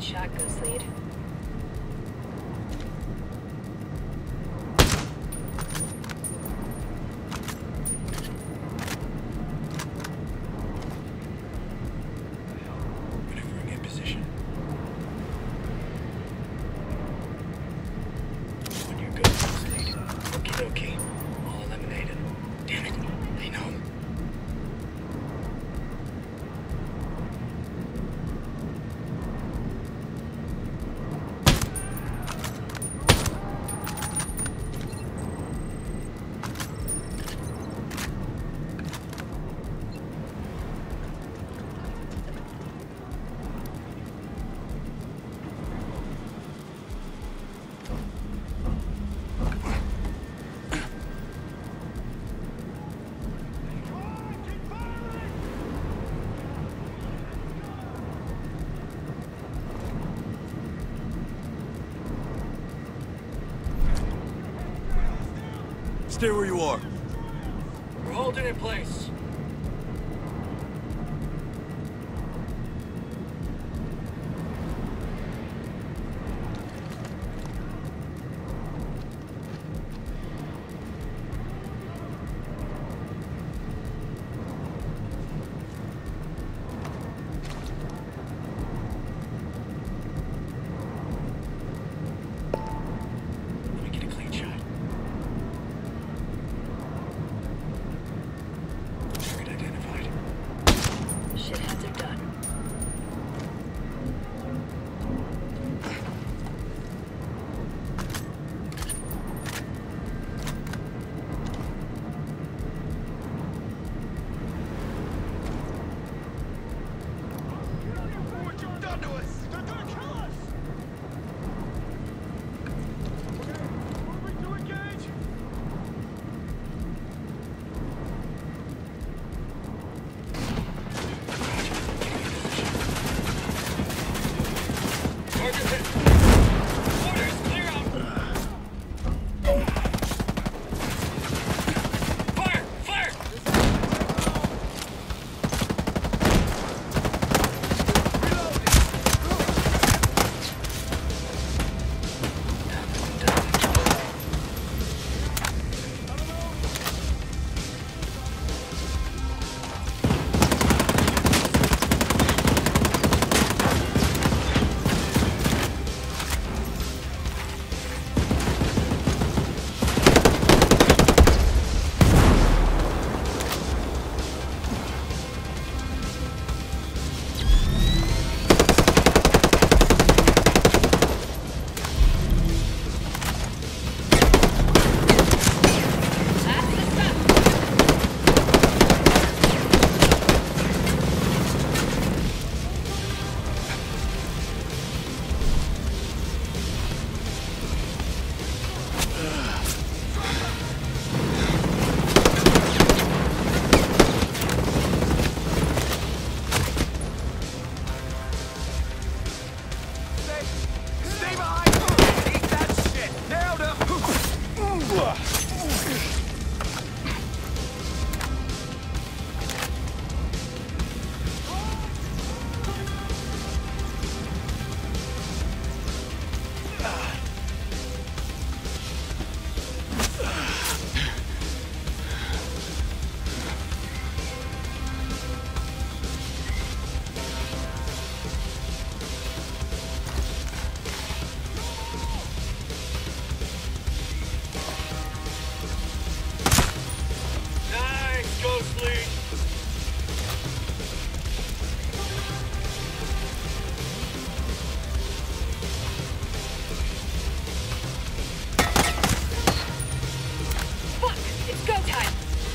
shot, Ghost Lead. Maneuvering in position. On your go, Ghost Lead. Okie dokie. All eliminated. Damn it. They know. Stay where you are. We're holding in place. Let me get a clean shot. Target identified. Shitheads are done. What you've done to us! They're gonna kill us! Moving to engage! Target hit. Orders, clear out. Fire! Fire! Stay behind! Eat that shit! Nailed him! Nice, Ghost Lead. Fuck! It's go time!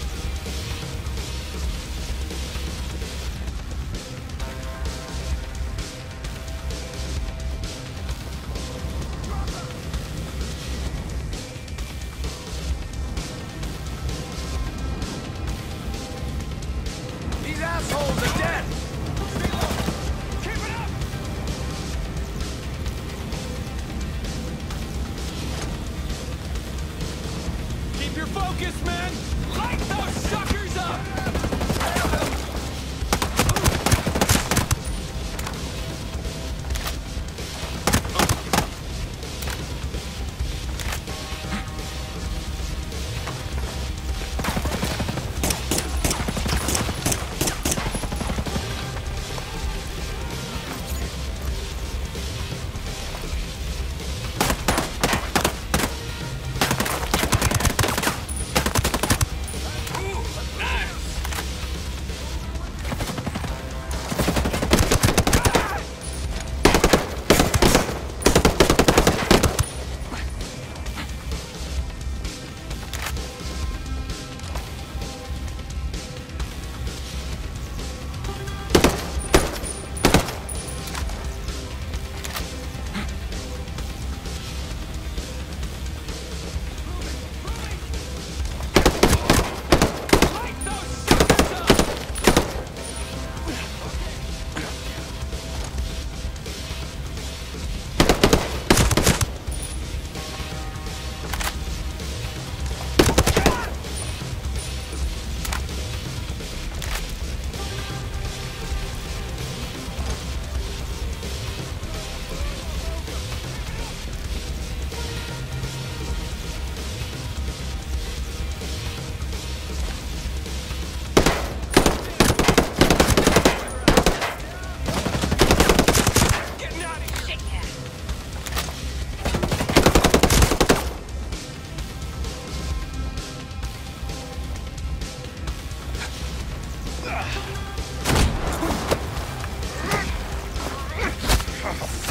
These assholes are dead! Keep it up! Keep your focus, man! Light those suckers up! Nailed him!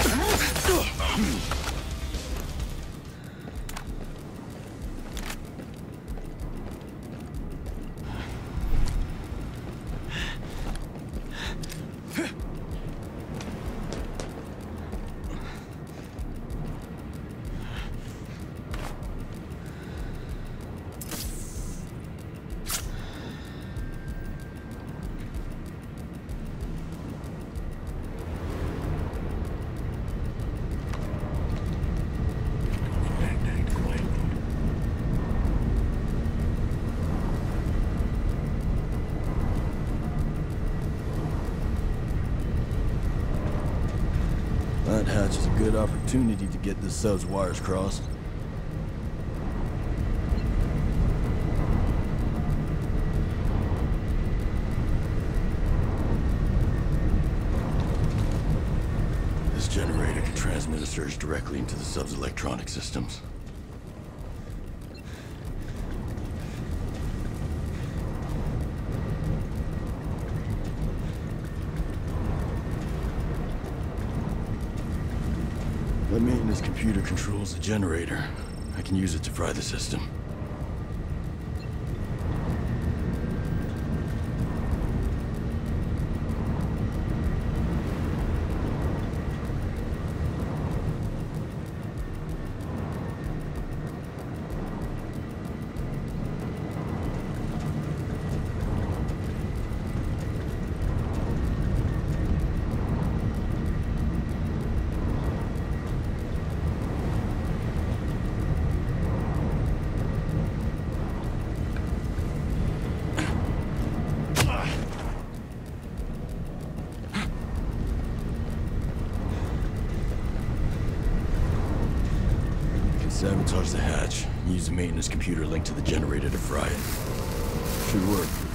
That hatch is a good opportunity to get the sub's wires crossed. This generator can transmit a surge directly into the sub's electronic systems. The maintenance computer controls the generator. I can use it to fry the system. Sabotage the hatch. Use the maintenance computer linked to the generator to fry it. Should work.